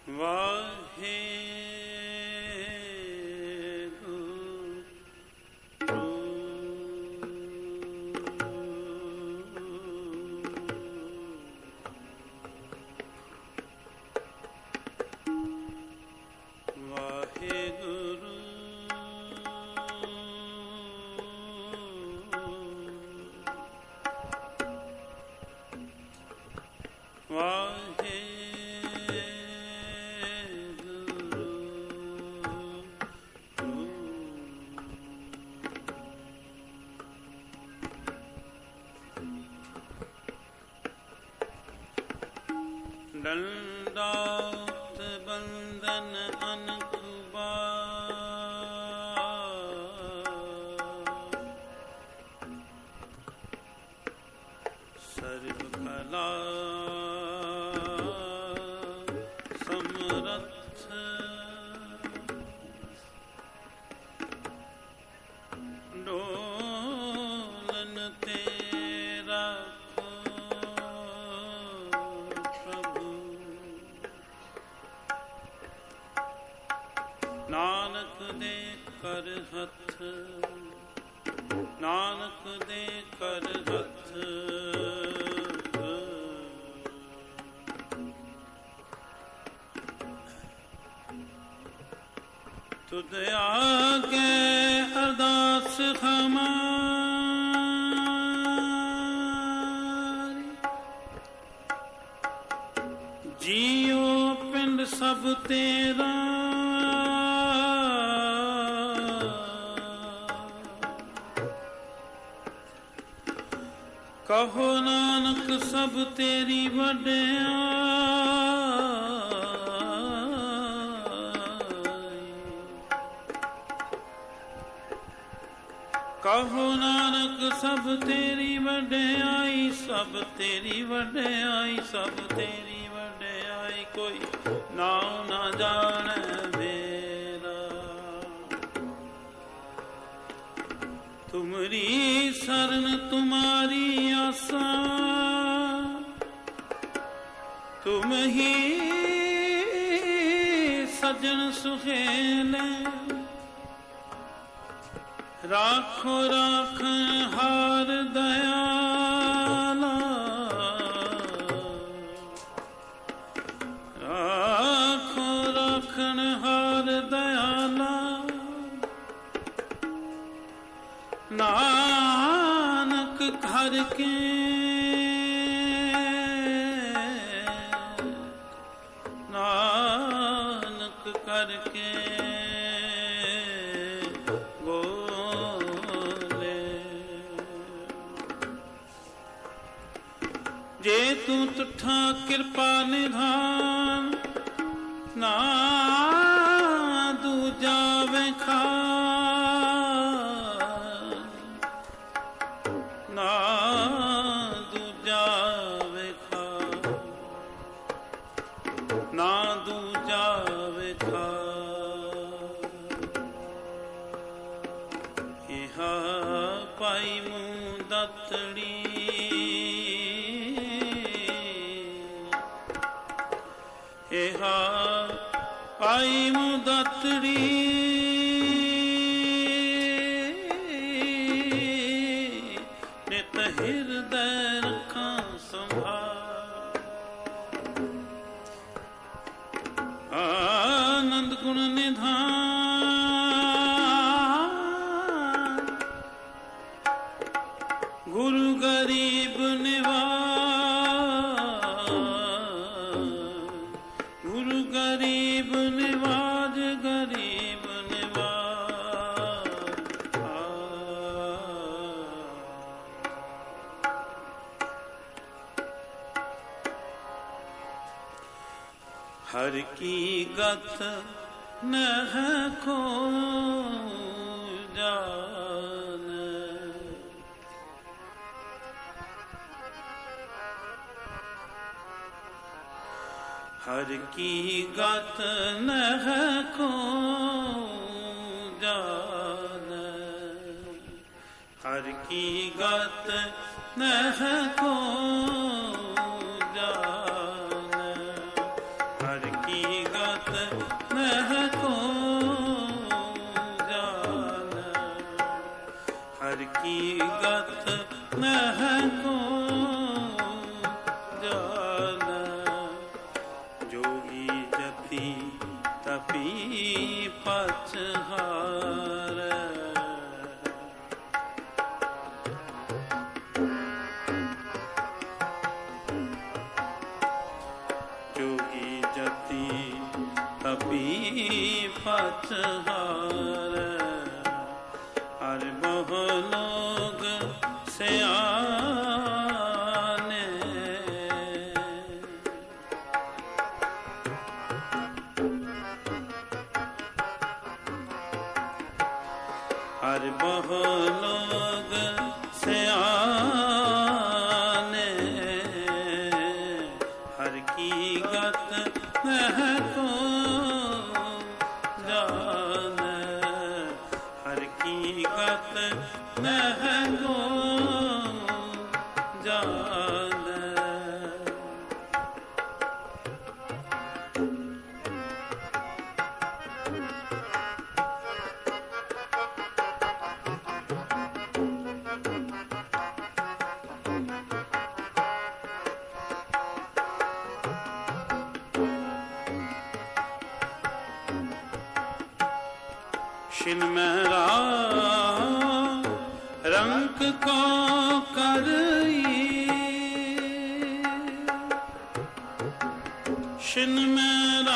ਡੰਡਾਉਤ ਬੰਧਨ ਅਨਕੁਬਾ ਸਰਬ ਕਲਾ ਸਮਰੱਥ ਡੋਲਨ ਤੇਰਾ ਨਾਨਕ ਦੇ ਕਰ ਹੱਥ ਨਾਨਕ ਦੇ ਕਰ ਹੱਥ ਤੁਧ ਆਗੇ ਅਰਦਾਸ ਹਮਾਰੀ ਜੀਉ ਪਿੰਡ ਸਭ ਤੇਰਾ ਕਹੋ ਨਾਨਕ ਸਭ ਤੇਰੀ ਵਡਿਆਈ ਕਹੋ ਨਾਨਕ ਸਭ ਤੇਰੀ ਵਡਿਆਈ ਸਭ ਤੇਰੀ ਵਡਿਆਈ ਸਭ ਤੇਰੀ ਵਡਿਆਈ ਕੋਈ ਨਾਉ ਨਾ ਜਾਣੈ ਮੇਰਾ ਤੁਮਰੀ ਸਰਨ ਤੁਮਾਰੀ ਆਸਾ ਤੁਮ ਹੀ ਸਜਣ ਸੁਹੇਲੇ ਰਾਖੋ ਰਾਖਣ ਹਾਰ ਦਇਆਲਾ ਰਾਖੋ ਰਾਖਣ ਹਾਰ ਦਇਆਲਾ ਨਾਨਕ ਘਰ ਕੇ ਨਾਨਕ ਕਰਕੇ ਬੋਲੇ ਜੇ ਤੂੰ ਤੁਠਾ ਕਿਰਪਾ ਨਿਧਾਨ ਨਾ ਦੂਜਾ ਵੇਖਾ ਨਾ ਦੂਜਾ ਵੇਖਾ ਨਾ ਦੂਜਾ ਵੇਖਾ ਇਹ ਪਾਈ ਮੂੰਹ ਦਾਤੜੀ ਇਹ ਪਾਈ ਮੂੰਹ ਦਾਤੜੀ ਹਿਰਦੈ ਰੱਖਾਂ ਸੰਭਾਲ ਆਨੰਦ ਗੁਣ ਨਿਧਾਨ ਗੁਰੂ ਗਰੀਬ ਨਿਵਾਜ ਗੁਰੂ ਗਰੀਬ ਨਿਵਾਜ ਗਰੀਬ हर की गत नह को जान हर की गत नह को जान हर की गत नह को जान हर की गत नह को जान, हर की गत नह को जान। जोगी जति तपी पछहार, जोगी जति तपी पछहार। हर बहु लोग सयाने, हर बहु लोग सयाने, हर की गत नह को जान, हर की गत नह को जान। शिन मेरा रंग को करई, शिन मेरा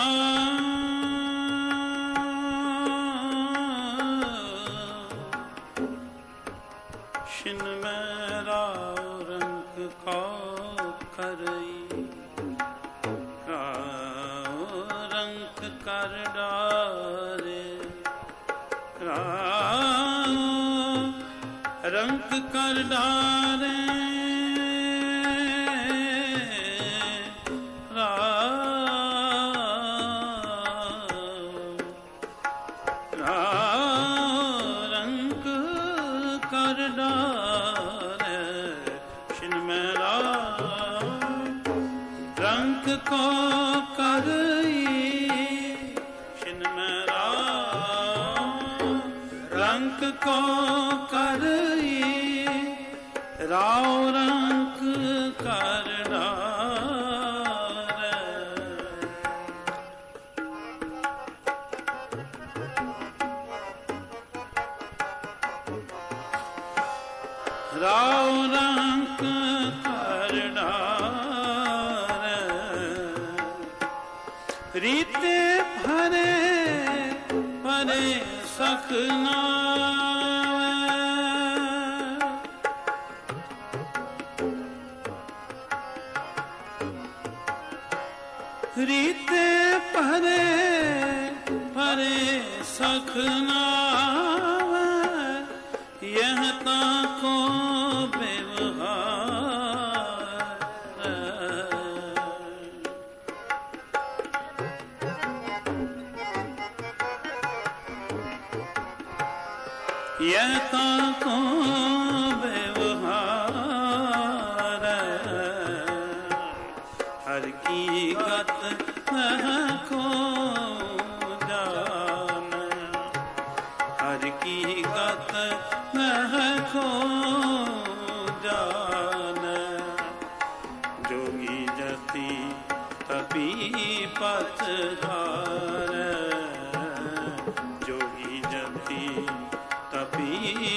शिन मेरा रंग को करई, रंग कर डारे, रंग कर डारे, रंग कर डारे। शिन मेरा रंग को करई, शिन मेरा रंग को करई, राव रंग कर डारे। राव रंग कर डारे, रीते भरे भरे सखना, रीते भरे भरे सखना, यह ताको व्यवहार। यह ताको व्यवहार, हर की गत नह को जान, हर की गत नह को जान। जोगी जति तपी पछहार, जोगी जति तपी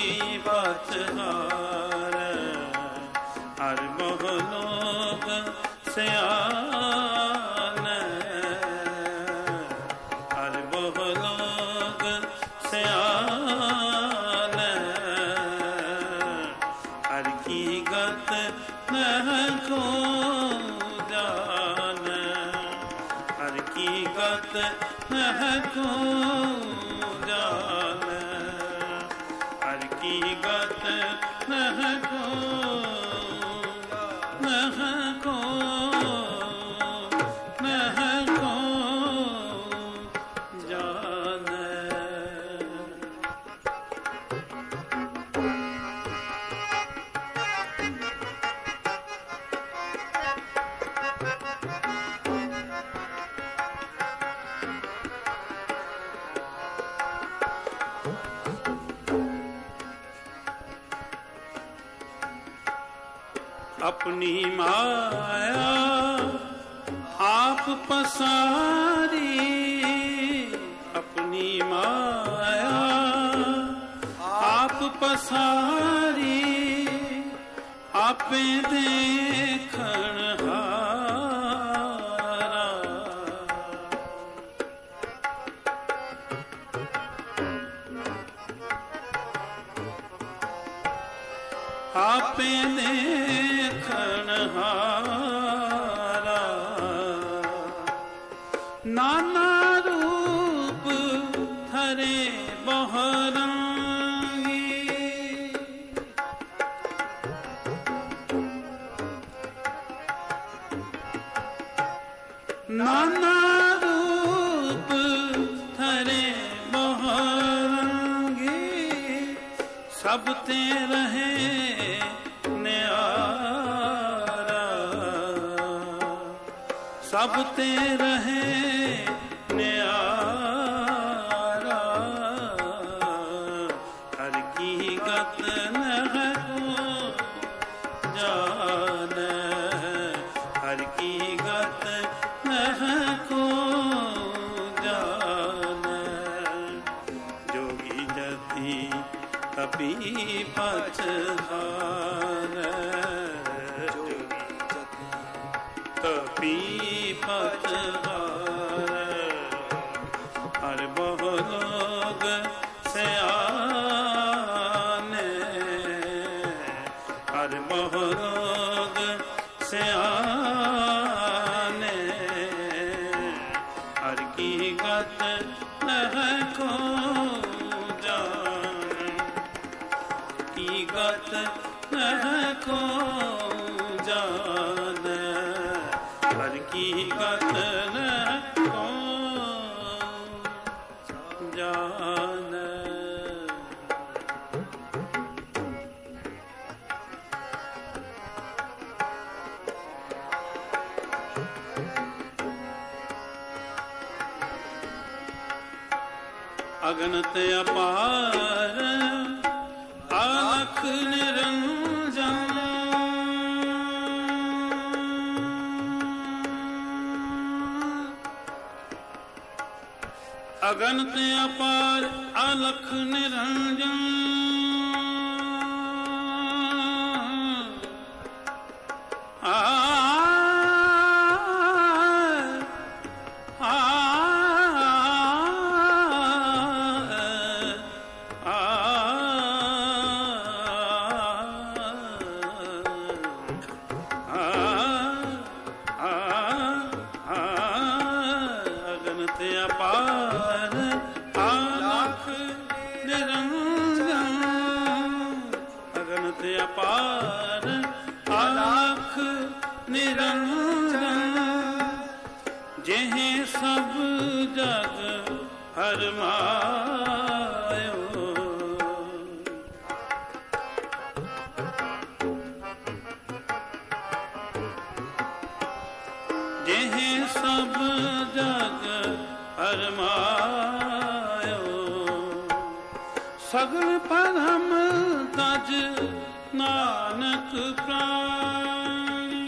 पछहार। हर बहु लोग सयाने, हर बहु लोग सयाने, हर की गत नह को जान, हर की गत नह को जान, हर की गत नह को अपनी माया आप पसारी, अपनी माया आप पसारी, आपे देखण हारा। आपे देखण हारा, नाना रूप थरे बहुरंगी, नाना रूप थरे बहुरंगी, सब ते रहे न्यारा, सब ते रहे न्यारा। हर की गत नह को जाने, हर की गत नह को जाने। जोगी जति तपी पछताने, जोगी जति तपी पछताने। हर बहु लोग सयाने, हर बहु लोग सयाने। हर की गत नह को जाने, की गत नह को जाने। हर की गत नह को जाने। अगनत अपार अलख निरंजन, अगनत अपार अलख निरंजन। अगनत अपार अलख निरंजन, अगनत अपार अलख निरंजन। जेहि सब जग फरमायो, जेहि सब जग फरमायो। सगल परम तज नानक प्राणी,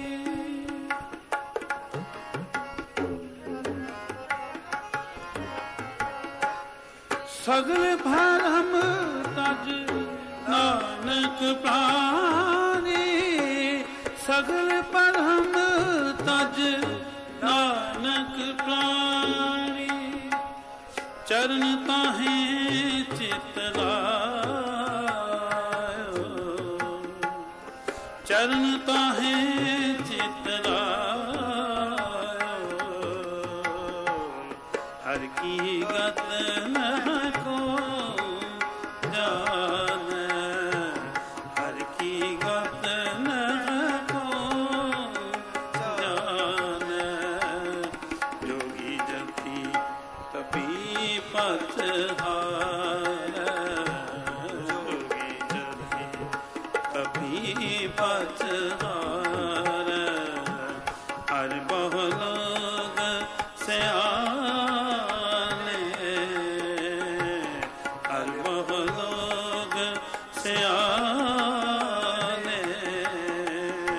सगल भरम तज नानक प्राणी, सगल परम तज नानक प्राणी। चरण ताहे चित लायो, चरण ताहे चित लायो। हर की गत नह को जाने, हर की गत नह को जाने। जोगी जति तपी पछताने, जोगी जति तपी पछताने। हर बहु लोग सयाने, हर बहु लोग सयाने।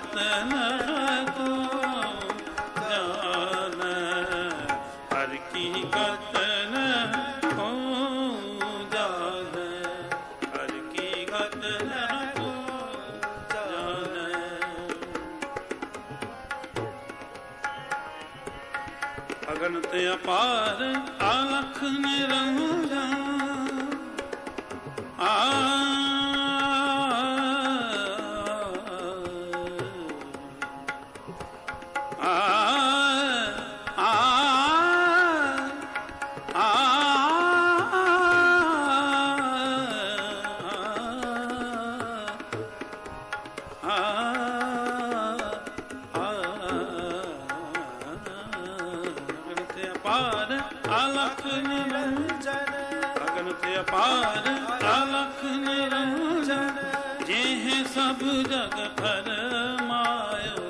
हकीकत न को जाने, हकीकत न को जाने, हकीकत न को जाने। अगणित अपार अलख निरंजन अलख निरंजन, अगणित अपार अलख निरंजन, जेह सब जग फरमायो,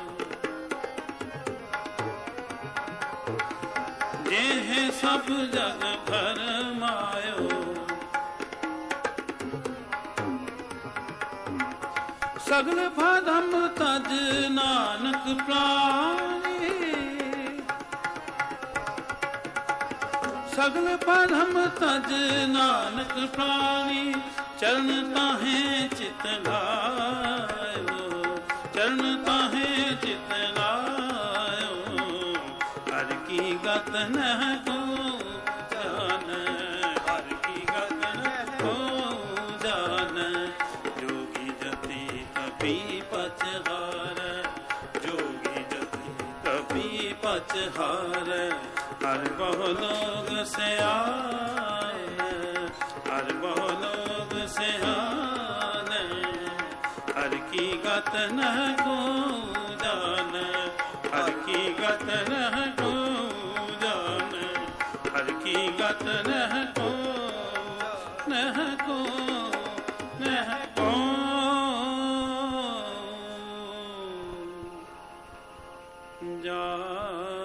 जेह सब जग फरमायो। सगल भरम तज नानक प्राणी, सगल परम तज नानक प्राणी, चरण ताहे चित लायो, चरण ताहे चित लायो। हर की गत न को जाने, हर की गत न को जाने। जोगी जति कपि पचहार, जोगी जति कपि पचहार। हर बहु लोग से आए, हर बहु लोग से आने। हर की गत न को जाने, हर की गत न को जाने, हर की गत न को न को न को जाने।